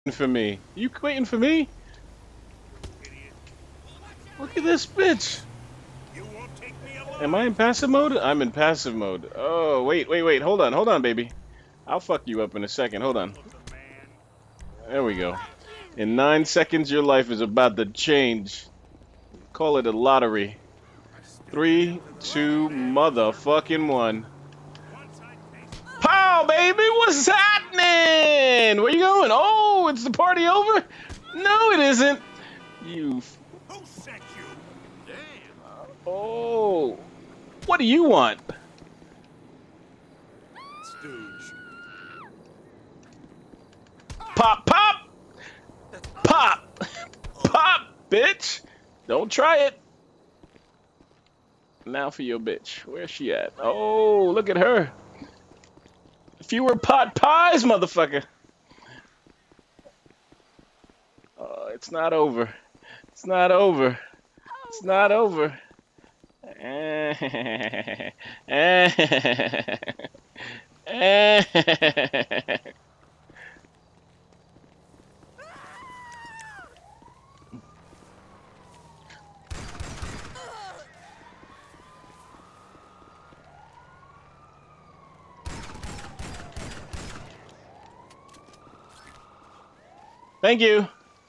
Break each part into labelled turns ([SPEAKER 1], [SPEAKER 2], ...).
[SPEAKER 1] for me? You waiting for me? Look at this bitch. Am I in passive mode? I'm in passive mode. Oh, wait. Hold on, baby. I'll fuck you up in a second. Hold on. There we go. In 9 seconds, your life is about to change. Call it a lottery. 3, 2, motherfucking 1. Pow, baby! What's happening? Where you going? Oh, it's the party over? No, it isn't. You. Oh. What do you want? Pop, pop! Pop! Pop, bitch! Don't try it. Now for your bitch. Where's she at? Oh, look at her. Fewer pot pies, motherfucker. Oh, it's not over. It's not over. It's not over. Thank you.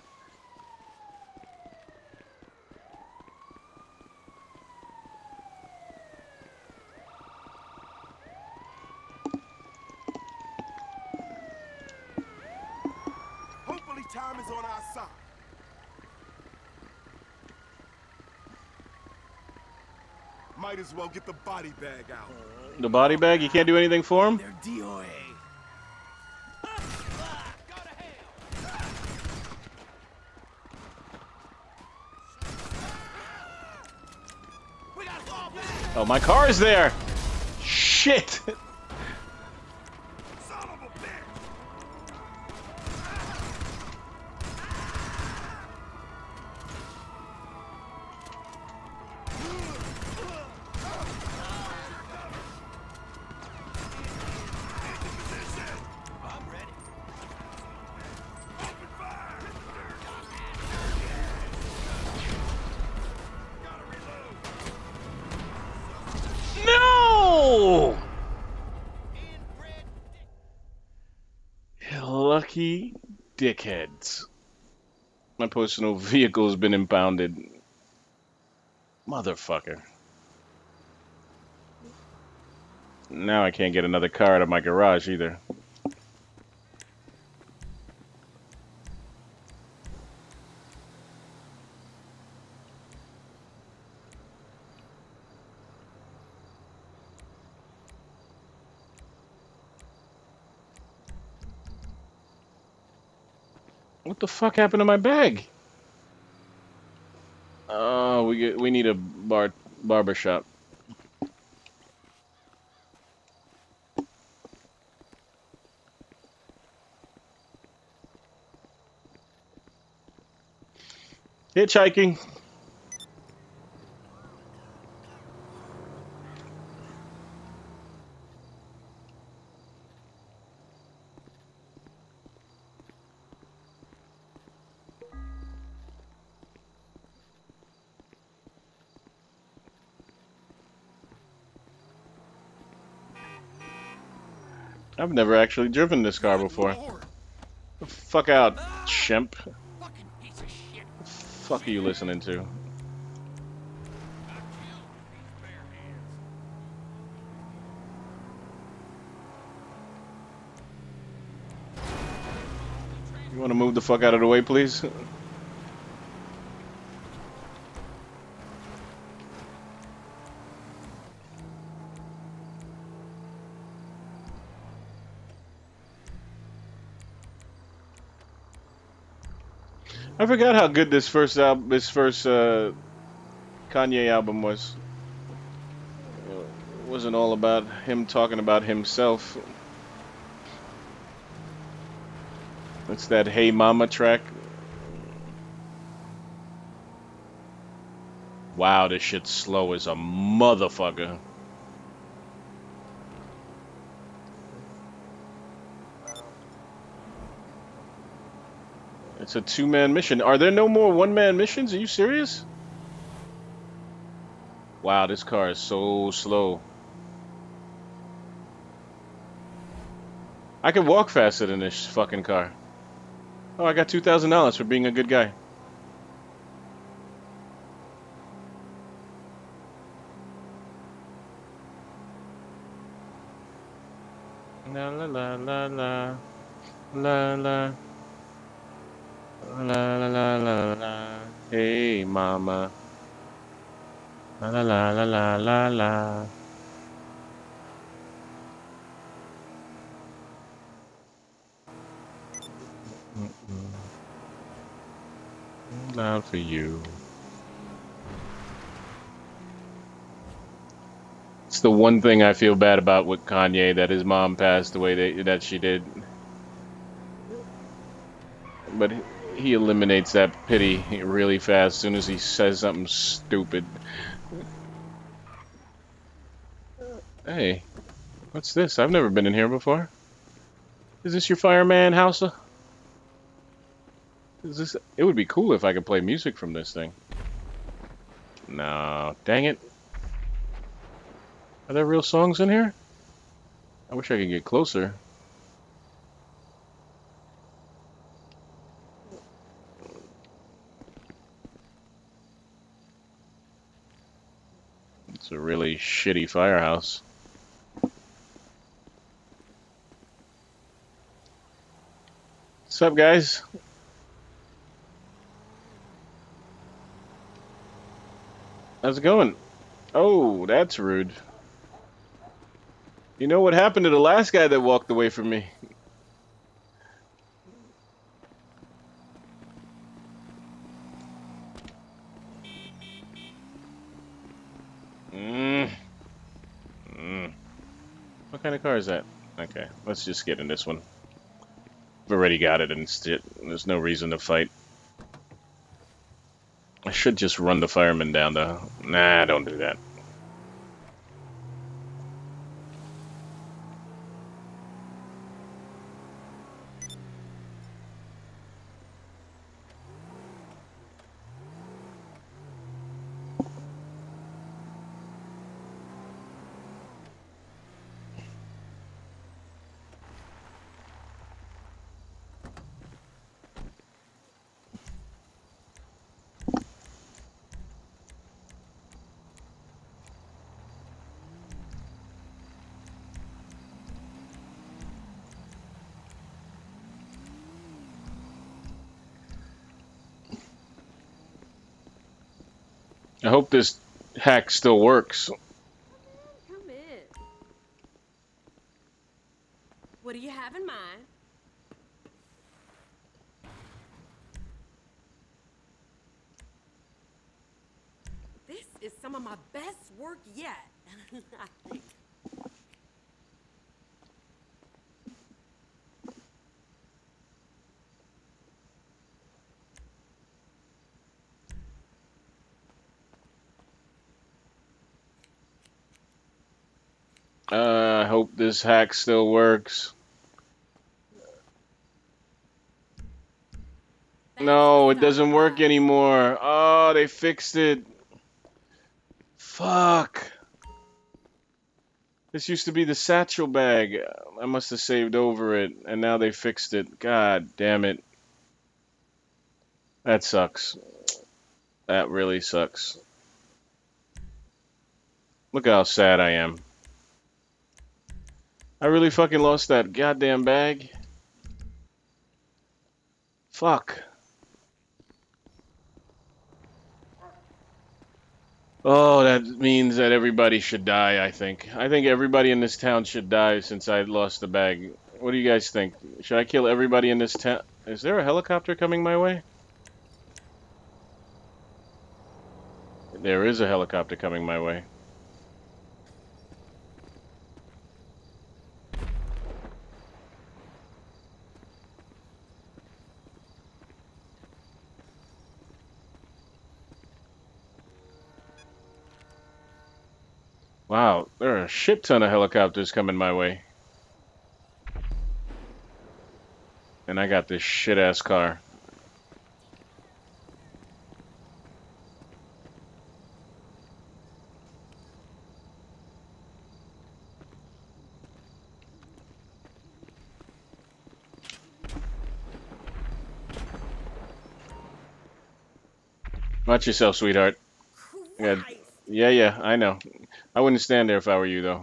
[SPEAKER 2] Hopefully time is on our side. Might as well get the body bag out.
[SPEAKER 1] The body bag? You can't do anything for him?
[SPEAKER 2] They're DOA.
[SPEAKER 1] Oh, my car is there! Shit! No! Lucky dickheads. My personal vehicle has been impounded. Motherfucker. Now I can't get another car out of my garage either. What the fuck happened to my bag? Oh, we need a barber shop. Hitchhiking. I've never actually driven this car before. Fuck out, chimp. What the fuck are you listening to? You want to move the fuck out of the way, please? I forgot how good this first Kanye album was. It wasn't all about him talking about himself. It's that Hey Mama track. Wow, this shit's slow as a motherfucker. It's a two-man mission. Are there no more one-man missions? Are you serious? Wow, this car is so slow. I can walk faster than this fucking car. Oh, I got $2,000 for being a good guy. La la la la la la la la la la la la. Hey, mama. La la la la la la la. Loud for you. It's the one thing I feel bad about with Kanye, that his mom passed the way that she did. But he eliminates that pity really fast as soon as he says something stupid. Hey, what's this? I've never been in here before. Is this your fireman house? Is this? It would be cool if I could play music from this thing. No, dang it. Are there real songs in here? I wish I could get closer. It's a really shitty firehouse. What's up, guys? How's it going? Oh, that's rude. You know what happened to the last guy that walked away from me? What kind of car is that? Okay, let's just get in this one. I've already got it, and there's no reason to fight. I should just run the fireman down, though. Nah, don't do that. I hope this hack still works.
[SPEAKER 3] Come in. What do you have in mind? This is some of my best work yet, I think.
[SPEAKER 1] I hope this hack still works. No, it doesn't work anymore. Oh, they fixed it. Fuck. This used to be the satchel bag. I must have saved over it, and now they fixed it. God damn it. That sucks. That really sucks. Look how sad I am. I really fucking lost that goddamn bag. Fuck. Oh, that means that everybody should die, I think. I think everybody in this town should die since I lost the bag. What do you guys think? Should I kill everybody in this town? Is there a helicopter coming my way? There is a helicopter coming my way. Wow, there are a shit ton of helicopters coming my way. And I got this shit-ass car. Watch yourself, sweetheart.
[SPEAKER 3] Christ.
[SPEAKER 1] Yeah, I know. I wouldn't stand there if I were you, though.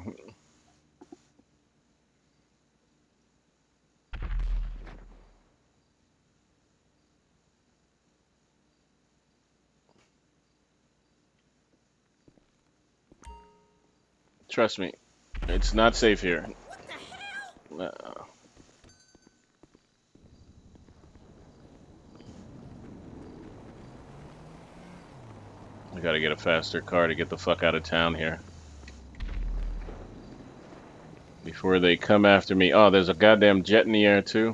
[SPEAKER 1] Trust me, it's not safe here.
[SPEAKER 3] What the hell?
[SPEAKER 1] I gotta get a faster car to get the fuck out of town here. Before they come after me. Oh, there's a goddamn jet in the air, too.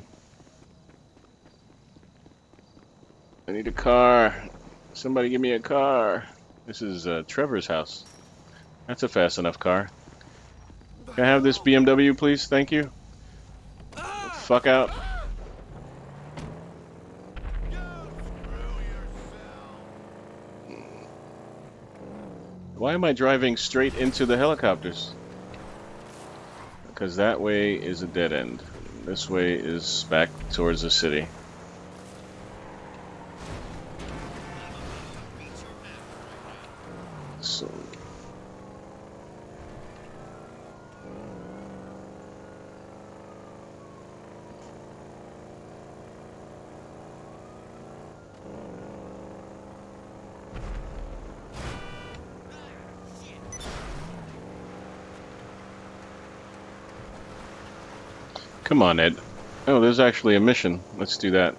[SPEAKER 1] I need a car. Somebody give me a car. This is Trevor's house. That's a fast enough car. Can I have this BMW, please? Thank you. Fuck out. Why am I driving straight into the helicopters? Because that way is a dead end. This way is back towards the city. So... Come on, Ed. Oh, there's actually a mission. Let's do that.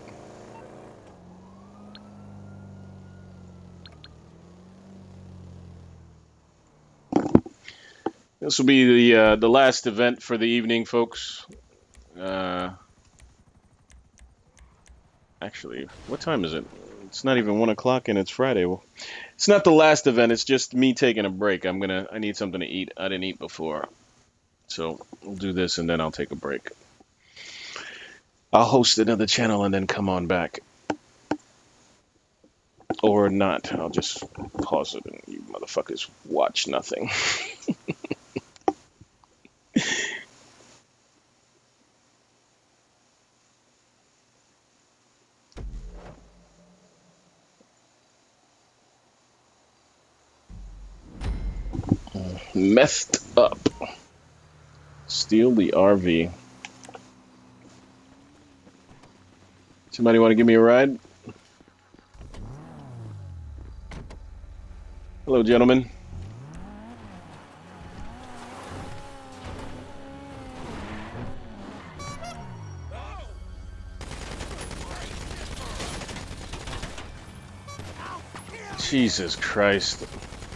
[SPEAKER 1] This will be the last event for the evening, folks. Actually, what time is it? It's not even 1 o'clock and it's Friday. Well, it's not the last event. It's just me taking a break. I need something to eat. I didn't eat before, so we'll do this and then I'll take a break. I'll host another channel and then come on back. Or not. I'll just pause it and you motherfuckers watch nothing. Messed up. Steal the RV. Somebody want to give me a ride? Hello, gentlemen. Jesus Christ.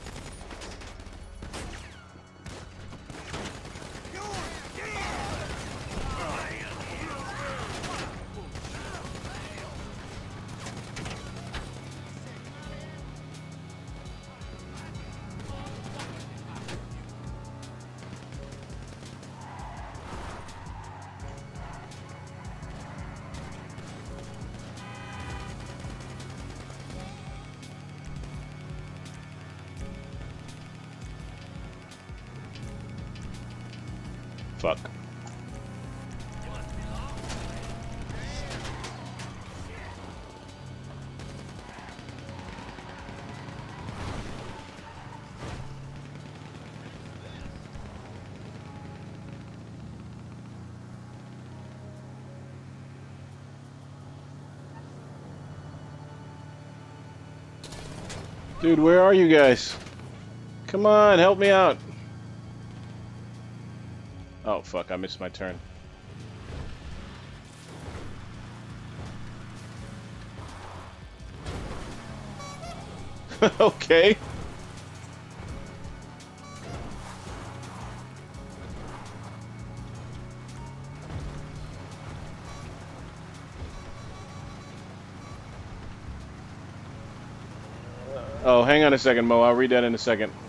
[SPEAKER 1] Fuck. Dude, where are you guys? Come on, help me out. Oh, fuck, I missed my turn. Okay. Oh, hang on a second, Mo. I'll read that in a second.